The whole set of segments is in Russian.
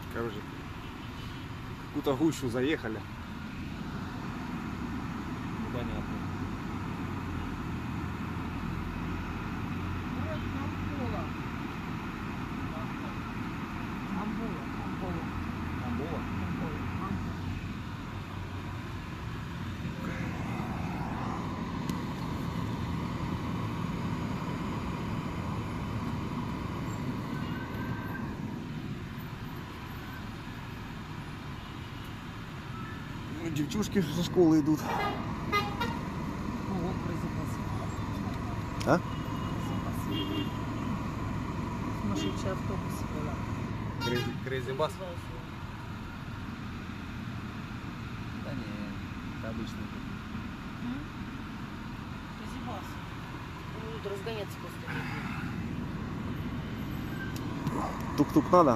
Короче, какую-то гущу заехали. Понятно. Девчушки со школы идут. А? Сумасшедший автобус была. Crazy Bus? Да не, это обычный. Crazy Bus. Он будет разгоняться после этого. Тук-тук надо?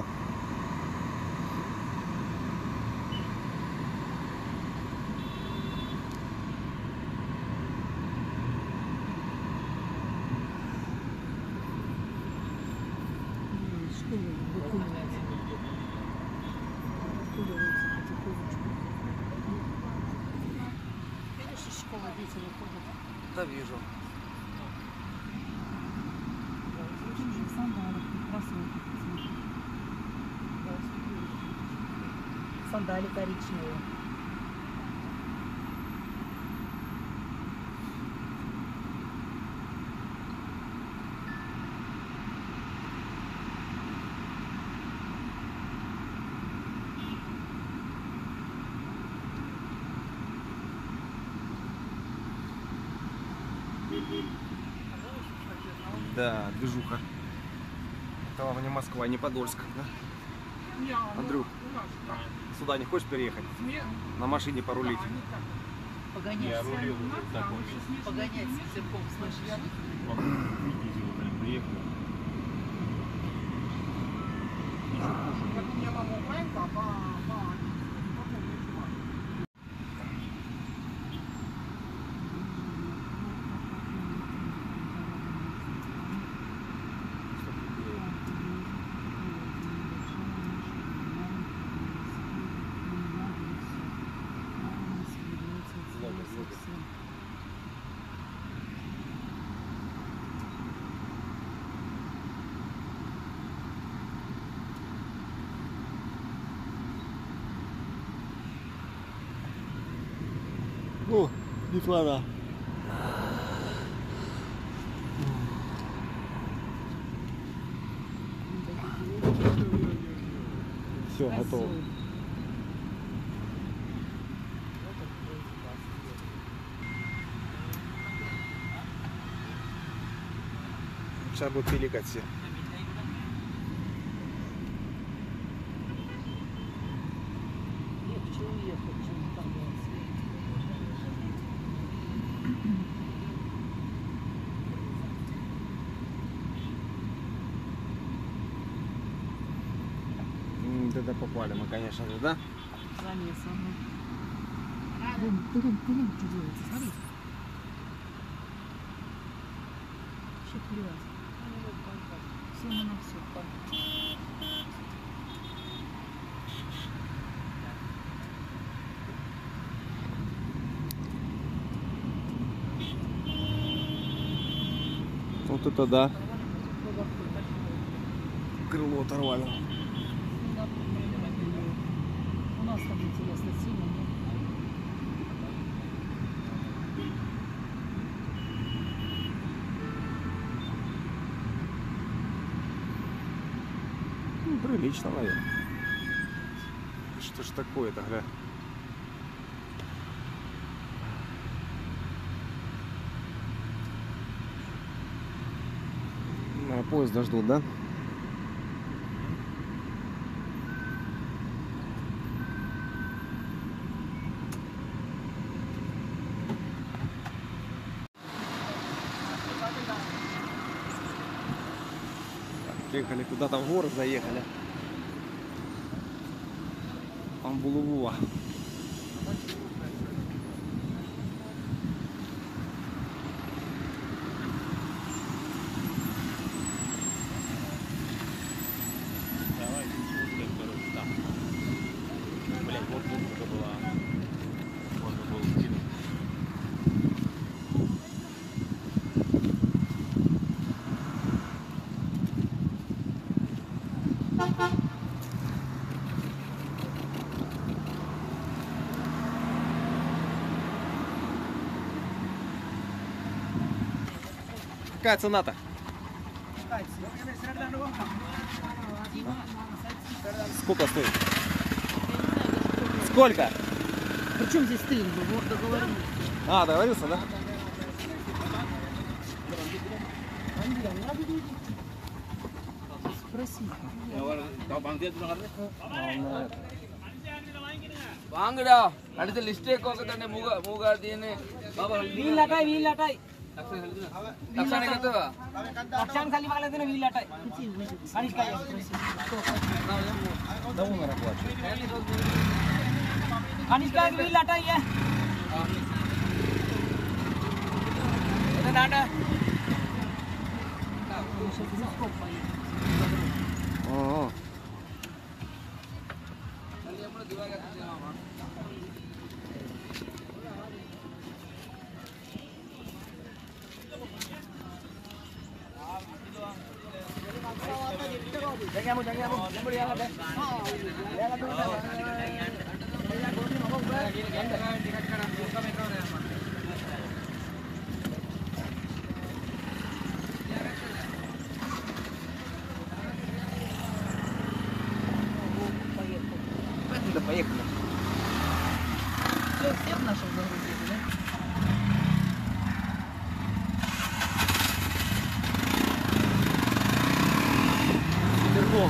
Видишь, из школы дети выходят. Да, вижу. Сандали коричневые. Да, движуха. Это вам не Москва, не Подольск, да? Андрюх, сюда не хочешь переехать? На машине порулить? Погонять. Я рулил в таком месте. Погонять с ветерком, слышишь? Приехал. О, Светлана. Все, готово. Сейчас будут пиликать все. Легче уехать, чем там было. Тогда попали мы, конечно же, да? Замесом. Пылинг что делается, смотри. Еще плевать. Все на все. Вот это да. Крыло оторвали. У нас там интересно сильно, нет? Ну, прилично, наверное. Что ж такое-то, гля? Поезда ждут, да? Приехали куда-то в город, заехали. Амбулувуа. Давай, короче, там. Какая цена-то? Сколько стоит? Сколько? Причем здесь ты? Вот договорились. А, договорился, да? Спроси. வாங்கடா அடுத்த லிஸ்டே கோக்க தண்ணே மூகா තියෙන්නේ बाबा wheel අටයි wheel අටයි. ලක්ෂණ එකතව ලක්ෂණ खाली वाला देना wheel අටයි. අනිත් කයි. Давно на работе. අනිත් කයි wheel අටයි ඈ. එතන දාන්න. Ага. Да, поехали. Все, всех наших загрузили, да? Телефон.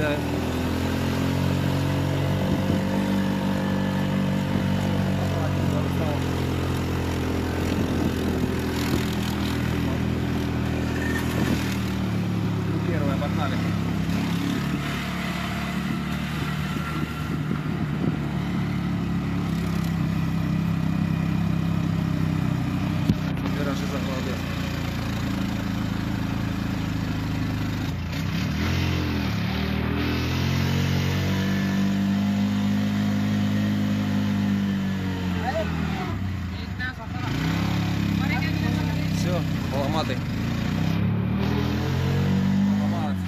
Поздравляю. Первое, погнали. Виражи за молодец. Все, поломатый. Поломалась.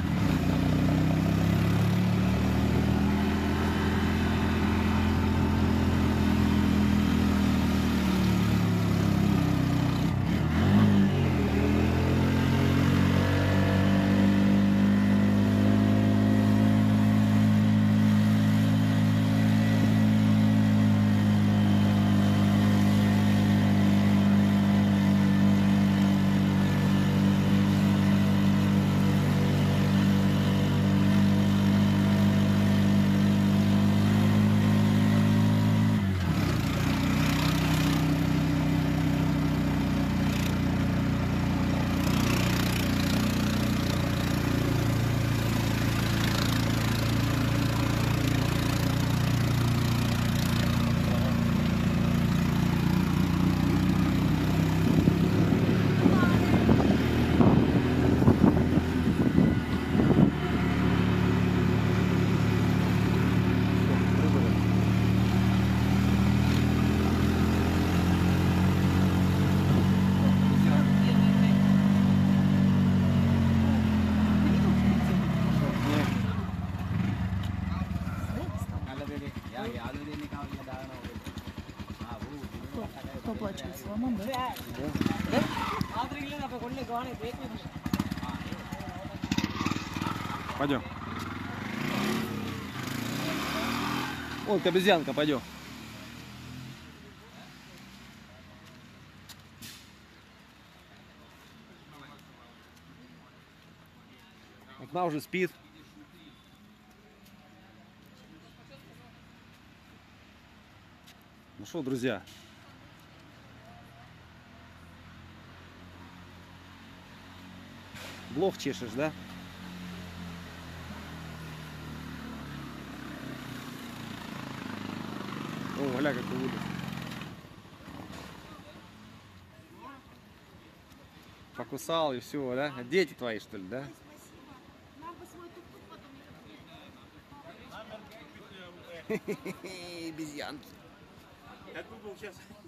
Поплачиваться, мама, да? Пойдем. Вон, обезьянка, пойдем. Окна уже спит. Ну что, друзья? Блох чешешь, да? О, гля, как вылез. Покусал и все, да? Дети твои, что ли, да? Обезьянки. Как бы был сейчас?